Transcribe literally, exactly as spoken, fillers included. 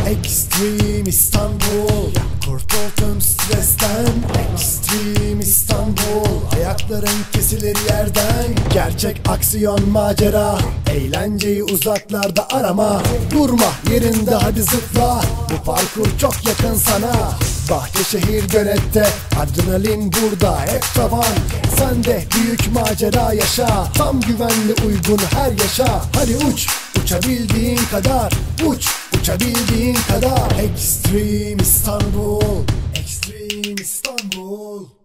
Extreme İstanbul, kurtul tüm stresten. Extreme İstanbul, ayakların kesilir yerden. Gerçek aksiyon macera, eğlenceyi uzaklarda arama. Durma yerinde, hadi zıpla, bu parkur çok yakın sana. Bahçeşehir Gönet'te, adrenalin burada hep tavan. Sen de büyük macera yaşa, tam güvenli uygun her yaşa. Hadi uç, uçabildiğin kadar uç, uçabildiğin kadar. Extreme İstanbul, Extreme İstanbul.